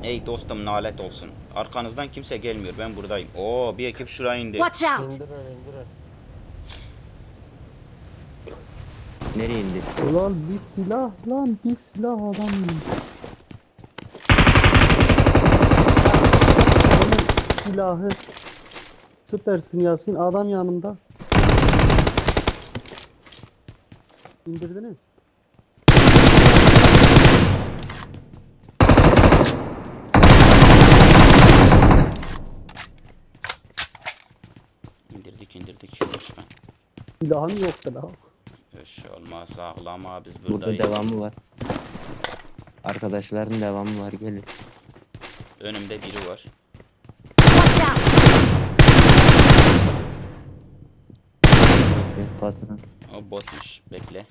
Ey dostum nalet olsun. Arkanızdan kimse gelmiyor. Ben buradayım. Oo, bir ekip şuraya indi. Watch out! İndirir. Nereye indi? Ulan bir silah lan bir silah adam. Onun silahı. Süpersin Yasin, adam yanımda. İndirdiniz. İndirdik. Lütfen. Silahım yoktu la. Öş olmaz ağlama, biz Burada buradayız. devamı var. Arkadaşların devamı var, gelin. Önümde biri var. Watch out! Patron. O botmuş. Bekle.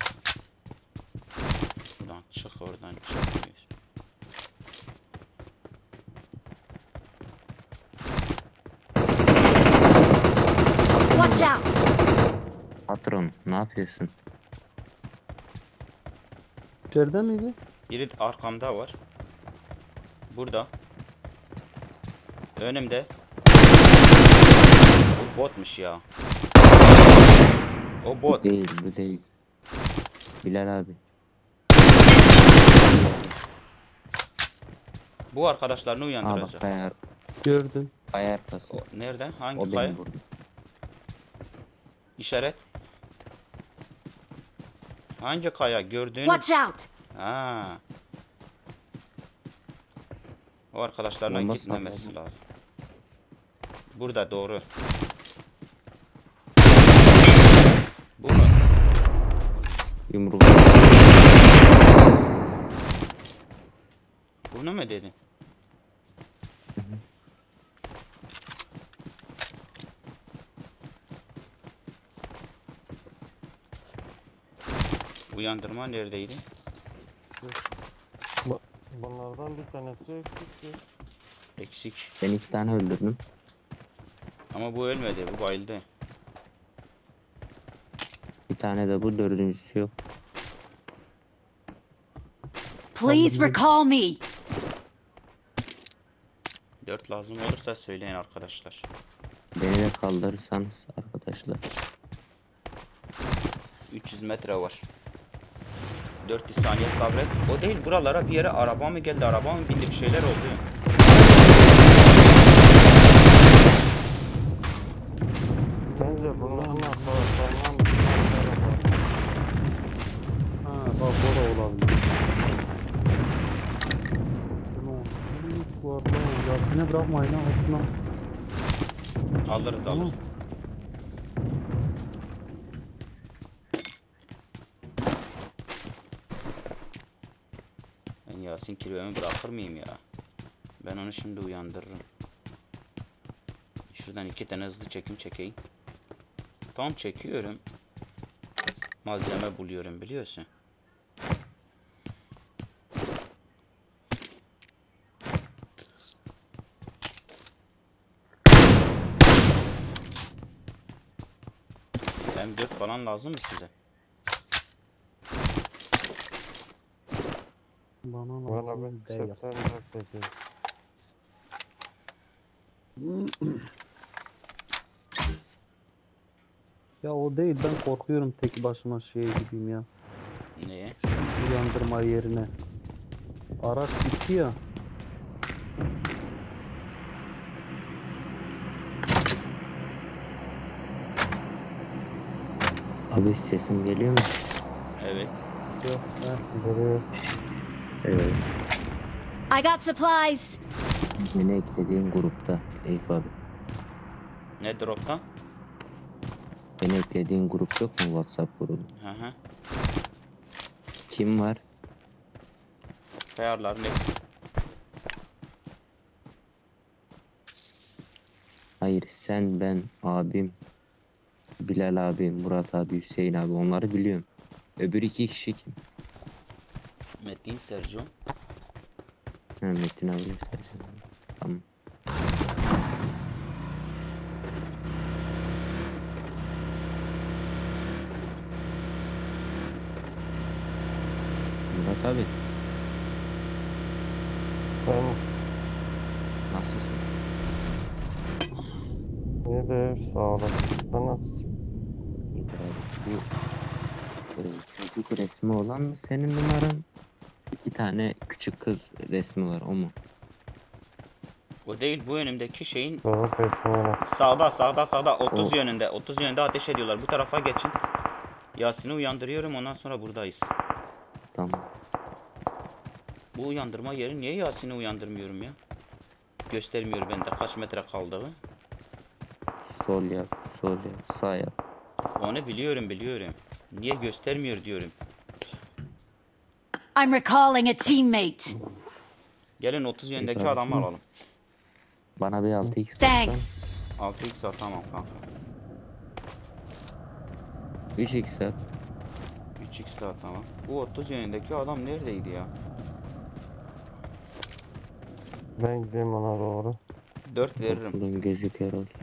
Oradan çık. Watch out! Patron, ne yapıyorsun? İçeride miydi? Biri arkamda var. Burada. Önümde. Bu botmuş ya. O bot. Bu değil. Bilal abi. Bu arkadaşlarını Aa bak, uyandıracak. Gördüm. kaya arkası. O, nerede? Hangi O kaya? benim burada. İşaret. Hangi kaya? Gördüğünü... Watch out! Ha. O arkadaşlarına Bomba gitmemesi salladı. lazım. Burada doğru. Bu mu? Yumruk. Bunu mu dedin? Uyandırma neredeydi? Bunlardan bir tanesi eksikti. Eksik. Ben 2 tane öldürdüm. Ama bu ölmedi. Bu bayıldı. Bir tane de bu, dördüncüsü yok. Please recall me. 4 lazım olursa söyleyin arkadaşlar. Beni de kaldırırsanız arkadaşlar. 300 metre var. 400 saniye sabret. O değil, buralara bir yere araba mı geldi? Araba mı bindi? Bir şeyler oldu. Bence bunların arkadaşlarından bir tanesi var. Ha bak o da olabilir. Bu arada Yasin'e bırakmayın ha, olsun ha. Alırız. Ben Yasin kirvemi bırakır mıyım ya? Ben onu şimdi uyandırırım. Şuradan 2 tane hızlı çekeyim. Tam çekiyorum. Malzeme buluyorum, biliyorsun. M4 falan lazım mı size? Bana Bana lazım bir değil. setten bırakacağız. Ya o değil, ben korkuyorum tek başıma şeye gideyim ya. Neye? Uyandırma yerine. Araç gitti ya. Abi sesim geliyor mu? Evet. Yok, Buraya Evet. I got supplies. Beni eklediğin grupta Eyüp abi. Ne dropta? Beni eklediğin grup yok mu, WhatsApp grubu? Hı. Kim var? Kayarlar net. Hayır, sen, ben, abim, Bilal abi, Murat abi, Hüseyin abi, onları biliyorum. Öbür 2 kişi kim? Metin, Sergio. Ha, Metin abi, Sercan. Tamam. Murat abi, ben Nasılsın? İyidir, sağ olasın. Sen nasılsın? İyidir abi. Bu çocuk resmi olan mı senin numaran? İki tane küçük kız resmi var, o mu? O değil, bu önümdeki şeyin Çocuk resmine. sağda 30 O- yönünde. 30 yönünde ateş ediyorlar. Bu tarafa geçin. Yasin'i uyandırıyorum, ondan sonra buradayız. Tamam. Bu uyandırma yeri, niye Yasin'i uyandırmıyorum ya? Göstermiyor bende kaç metre kaldığı. Sol yap, sol yap, sağ yap. Onu biliyorum. Niye göstermiyor diyorum. I'm recalling a teammate. Gelin 30 yönündeki Peki abi. adamı alalım. Bana bir 6x atsan. Thanks. 6x atamam kanka. 3x at. 3x de atamam. Bu 30 yönündeki adam neredeydi ya? Ben gideyim ona doğru. 4 veririm. Okulun gözü kör ol.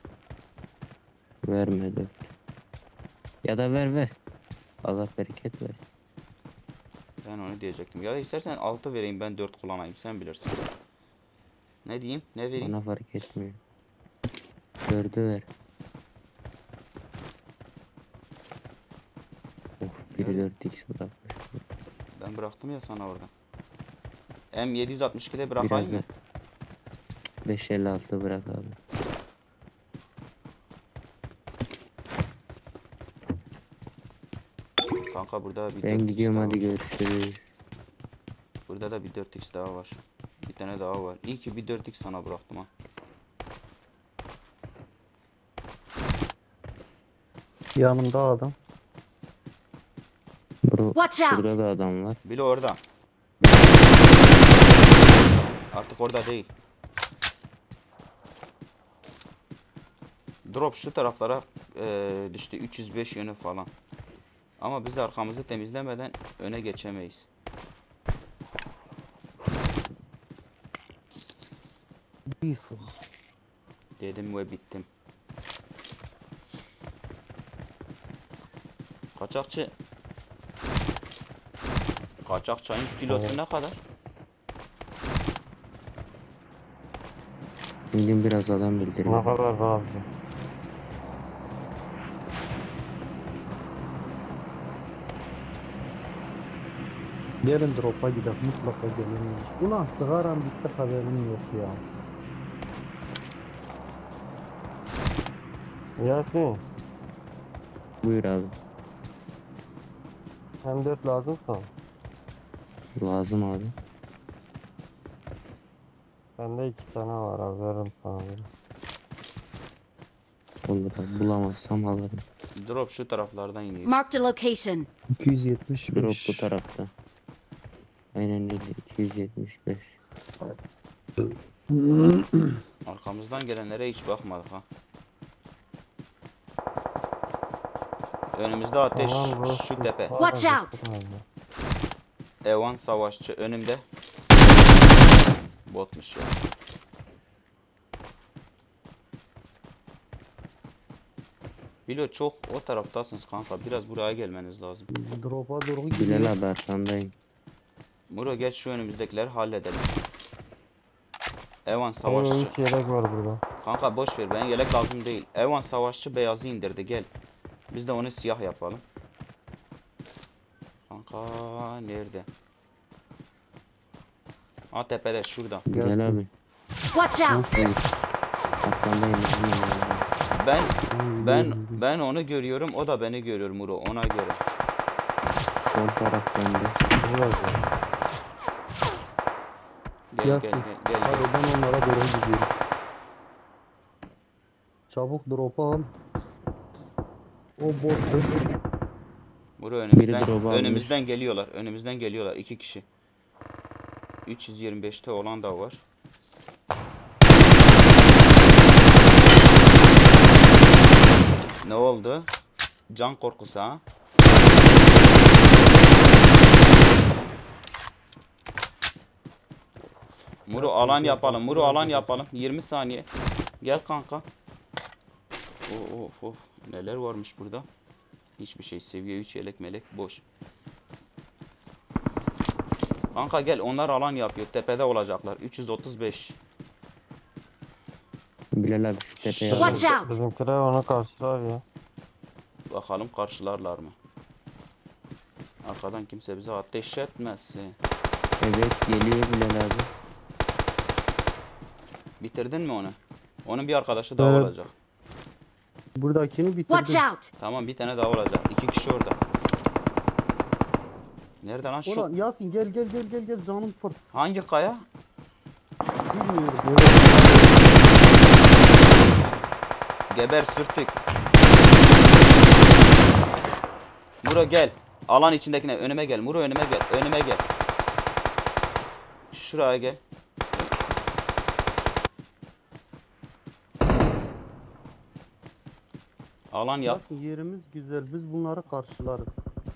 Verme 4. Ya da ver. Allah bereket ver. Ben onu diyecektim. Ya da istersen 6 vereyim, ben 4 kullanayım, sen bilirsin. Ne diyeyim? Ne vereyim? Bana fark etmiyor. 4'ü ver. Of, biri 4x bırakmış. Ben bıraktım ya sana orada. M762'de bırakayım mı? 556 bırak abi. Kanka burada bir 4x Ben gidiyorum, daha hadi var. görüşürüz. Burada da bir 4x daha var. Bir tane daha var. İyi ki bir 4x sana bıraktım ha. Yanımda adam. Watch out. Burada da adam var. Biri orada. Artık orada değil. Drop şu taraflara düştü. 305 yönü falan. Ama biz arkamızı temizlemeden öne geçemeyiz. İyisin. Dedim ve bittim. Kaçakçı. Kaçak çayın kilosu ne kadar? Bildiğin biraz adam Ne bildirdim. kadar razı. Gelin drop'a gidelim. Mutlaka gelin. Ulan sigaram bitti, haberim yok ya. Yasin, Buyur abi. M4 lazımsa Lazım abi. bende 2 tane var abi, veririm sana böyle. Olur abi, bulamazsam alırım. Drop şu taraflardan iniyor. Marked a location. 275. Drop bu tarafta. Aynen öyle, 275. Arkamızdan gelenlere hiç bakmadık ha. Önümüzde ateş, Tamam, bu şu tepe. Watch Abi, out. bitirmedi. Evan savaşçı önümde. Botmuş ya. Bilo çok o taraftasınız kanka. Biraz buraya gelmeniz lazım. Drop'a doğru Bilal gidiyor. abi arkandayım. Muro geç şu önümüzdekileri halledelim. Evan Benim savaşçı. 3 yelek var burada. Kanka boş ver, ben yelek lazım değil. Evan savaşçı beyazı indirdi, gel. Biz de onu siyah yapalım. Kanka nerede? Ha tepede şurada. Bilal Gelsin. abi. Watch out. Buyur. Arkandayım. izin ver abi. Ben onu görüyorum, o da beni görüyor Muro, ona göre. Sol taraf bende. Burada. Gel Yasin. gel gel gel. Hadi gel. ben onlara doğru gidiyorum. Çabuk drop'a al. O bottu. Muro Biri drop almış. önümüzden geliyorlar. Önümüzden geliyorlar 2 kişi. 325'te olan da var. Ne oldu? Can korkusu ha? Muro alan yapalım. Muro alan yapalım. 20 saniye. Gel kanka. Of. Neler varmış burada? Hiçbir şey. Seviye 3 yelek melek boş. Kanka gel, onlar alan yapıyor. Tepede olacaklar. 335. Bilal abi şu tepeye Bizim- Watch alalım. out. Bizimkiler onu karşılar ya. Bakalım karşılarlar mı? Arkadan kimse bize ateş etmesin. Evet geliyor Bilal abi. Bitirdin mi onu? Onun bir arkadaşı daha Evet. olacak. Buradakini Watch bitirdim. out. Tamam, bir tane daha olacak. 2 kişi orada. Nerede lan şu? Ulan Yasin gel gel gel gel gel canım fırt. Hangi kaya? Bilmiyorum. Geber sürtük. Muro gel. Alan içindekine önüme gel. Muro önüme gel. Önüme gel. Şuraya gel. Alan yap. Yasin yerimiz güzel. Biz bunları karşılarız.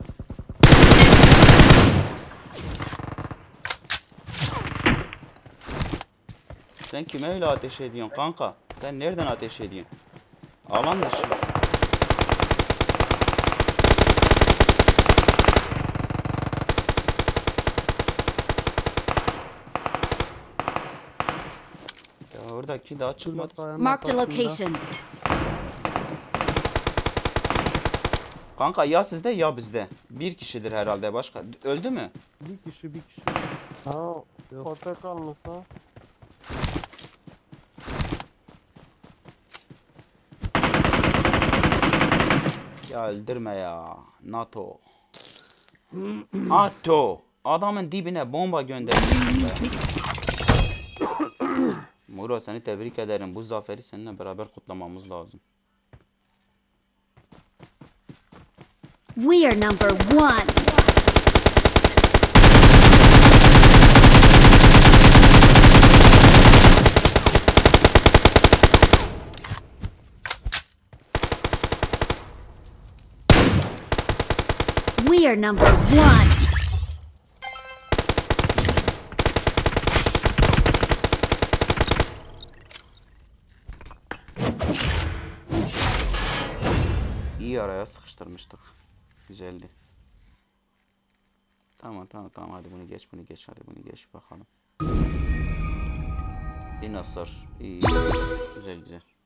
Sen kime öyle ateş ediyorsun kanka? Sen nereden ateş ediyorsun? Alan dışı. Ya oradaki daha çıkmadı. Şurada kayanın Marked a arkasında. location. Kanka ya sizde ya bizde. Bir kişidir herhalde başka. Öldü mü? Bir kişi bir kişi. Ha, Yok. portakal mısın? Ya öldürme ya. NATO. NATO. Adamın dibine bomba göndermişsin be. Muro seni tebrik ederim. Bu zaferi seninle beraber kutlamamız lazım. We are number one. We are number one. İyi araya sıkıştırmıştık. Güzeldi. Tamam hadi bunu geç hadi bunu geç bakalım. Bir nasır. İyi. Güzel.